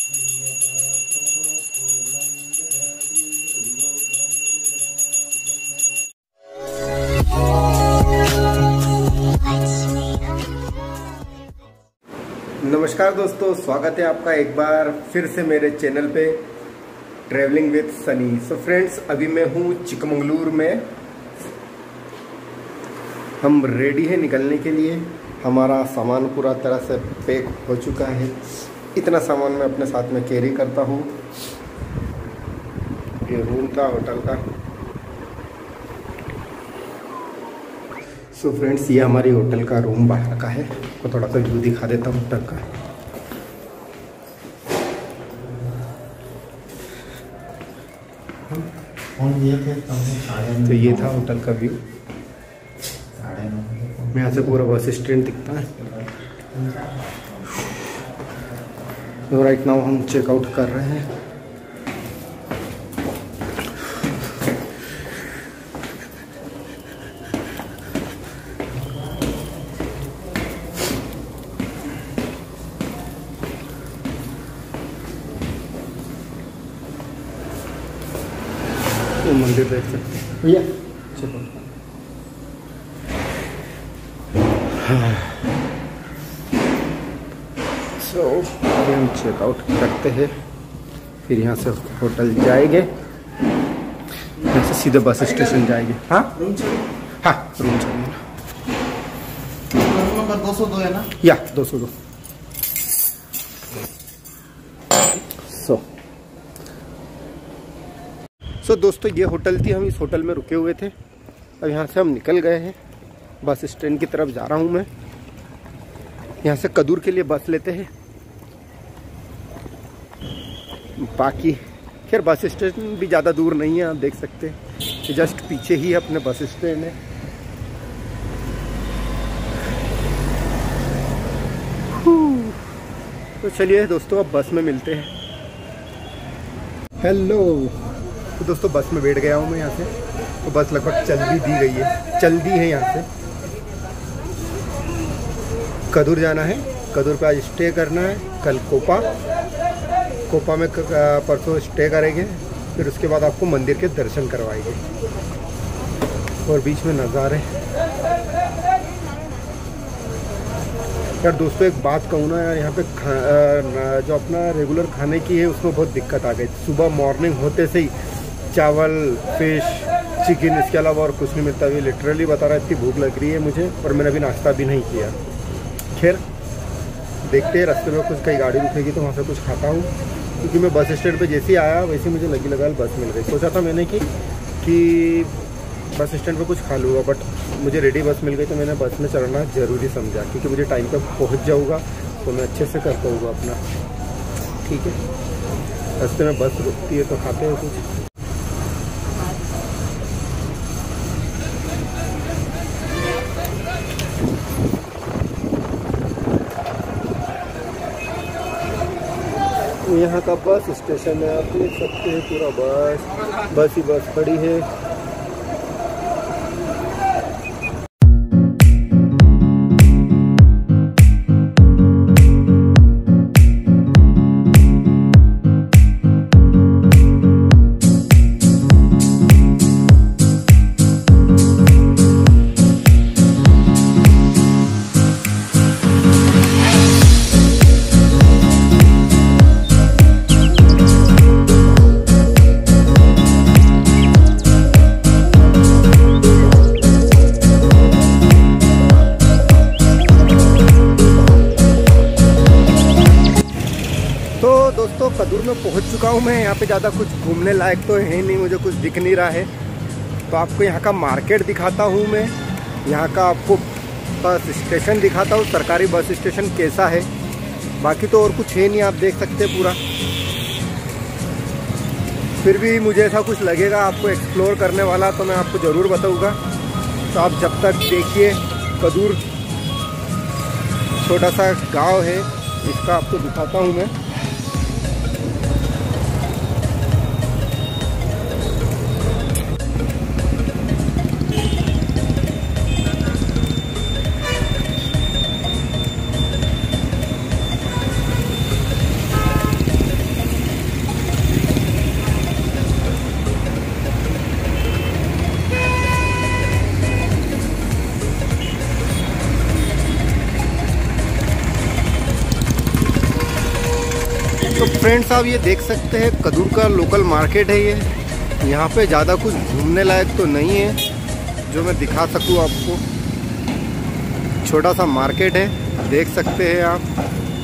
नमस्कार दोस्तों, स्वागत है आपका एक बार फिर से मेरे चैनल पे travelling with Sunny. So friends, अभी मैं हूँ चिकमंगलूर में। हम रेडी है निकलने के लिए। हमारा सामान पूरा तरह से पैक हो चुका है। इतना सामान मैं अपने साथ में कैरी करता हूँ। ये रूम का, होटल का। सो फ्रेंड्स, ये हमारी होटल का रूम बाहर का है। आपको थोड़ा सा व्यू दिखा देता हूँ होटल का। तो ये था होटल का व्यू। यहाँ से पूरा बस स्टैंड दिखता है। तो राइट नाउ हम चेकआउट कर रहे हैं। तो मंदिर देख सकते हैं भैया। चलो सो अभी हम चेकआउट करते हैं, फिर यहाँ से होटल जाएंगे। यहाँ से सीधे बस स्टेशन जाएंगे। हाँ रूम चाहिए। हाँ रूम चाहिए। रूम नंबर 202 है ना? या 202। सो दोस्तों, ये होटल थी। हम इस होटल में रुके हुए थे। अब यहाँ से हम निकल गए हैं। बस स्टैंड की तरफ जा रहा हूँ मैं। यहाँ से कदूर के लिए बस लेते हैं। बाकी खैर बस स्टैंड भी ज़्यादा दूर नहीं है, आप देख सकते हैं। जस्ट पीछे ही अपने बस स्टैंड है। तो चलिए दोस्तों, अब बस में मिलते हैं। हेलो। तो दोस्तों, बस में बैठ गया हूँ मैं यहाँ से। तो बस लगभग चल भी दी गई है, चल दी है। यहाँ से कदूर जाना है। कदूर पे आज स्टे करना है। कल कोपा में परसों स्टे करेंगे। फिर उसके बाद आपको मंदिर के दर्शन करवाएंगे। और बीच में नज़ारे। यार दोस्तों, एक बात कहूँ ना यार, यहाँ पे जो अपना रेगुलर खाने की है उसमें बहुत दिक्कत आ गई। सुबह मॉर्निंग होते से ही चावल, फिश, चिकन, इसके अलावा और कुछ नहीं मिलता। अभी लिटरली बता रहा है, इतनी भूख लग रही है मुझे। और मैंने अभी नाश्ता भी नहीं किया। खैर देखते हैं, रास्ते में कुछ कहीं गाड़ी रुकेगी तो वहाँ से कुछ खाता हूँ। क्योंकि मैं बस स्टैंड पे जैसे ही आया वैसे मुझे लगी लगा बस मिल गई। सोचा था मैंने कि बस स्टैंड पे कुछ खा लूँगा, बट मुझे रेडी बस मिल गई। तो मैंने बस में चढ़ना ज़रूरी समझा, क्योंकि मुझे टाइम पे पहुँच जाऊँगा तो मैं अच्छे से कर पाऊँगा अपना। ठीक है, रास्ते में बस रुकती है तो खाते हैं कुछ। यहाँ का बस स्टेशन है, आप देख सकते हैं। पूरा बस ही बस खड़ी है। दोस्तों, कदूर में पहुंच चुका हूं मैं। यहाँ पे ज़्यादा कुछ घूमने लायक तो है नहीं, मुझे कुछ दिख नहीं रहा है। तो आपको यहाँ का मार्केट दिखाता हूं मैं। यहाँ का आपको बस स्टेशन दिखाता हूँ, सरकारी बस स्टेशन कैसा है। बाकी तो और कुछ है नहीं, आप देख सकते हैं पूरा। फिर भी मुझे ऐसा कुछ लगेगा आपको एक्सप्लोर करने वाला तो मैं आपको ज़रूर बताऊँगा। तो आप जब तक देखिए। कदूर छोटा सा गांव है, इसका आपको दिखाता हूँ मैं। फ्रेंड्स आप ये देख सकते हैं कदूर का लोकल मार्केट है ये। यहाँ पे ज़्यादा कुछ घूमने लायक तो नहीं है जो मैं दिखा सकूँ आपको। छोटा सा मार्केट है, देख सकते हैं आप।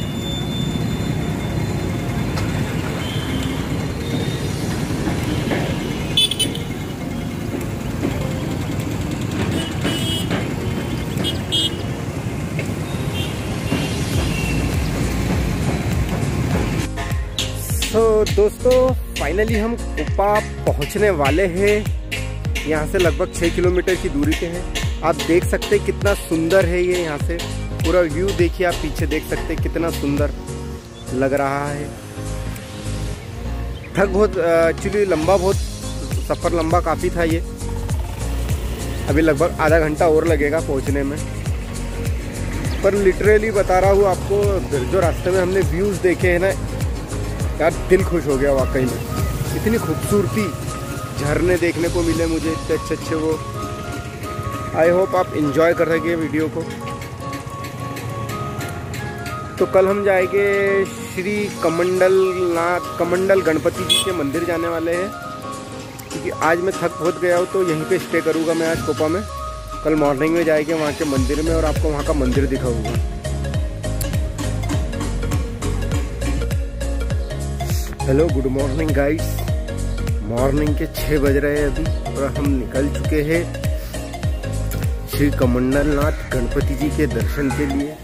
तो दोस्तों फाइनली हम कुप्पा पहुंचने वाले हैं। यहाँ से लगभग 6 किलोमीटर की दूरी पे है। आप देख सकते हैं कितना सुंदर है ये। यहाँ से पूरा व्यू देखिए, आप पीछे देख सकते हैं कितना सुंदर लग रहा है। थक बहुत एक्चुअली लंबा, बहुत सफ़र लंबा काफ़ी था ये। अभी लगभग आधा घंटा और लगेगा पहुँचने में। पर लिटरली बता रहा हूँ आपको, जो रास्ते में हमने व्यूज़ देखे हैं ना यार, दिल खुश हो गया वाकई में। इतनी खूबसूरती झरने देखने को मिले मुझे, इतने अच्छे अच्छे वो। आई होप आप इंजॉय कर सके वीडियो को। तो कल हम जाएंगे श्री कमंडल गणपति जी के मंदिर जाने वाले हैं, क्योंकि आज मैं थक बहुत गया हूँ तो यहीं पे स्टे करूँगा मैं आज कोपा में। कल मॉर्निंग में जाएंगे वहाँ के मंदिर में और आपको वहाँ का मंदिर दिखाऊँगा। Hello, good morning guys. Morning के 6 बज रहे हैं अभी और हम निकल चुके हैं श्री कमंडलनाथ गणपति जी के दर्शन के लिए।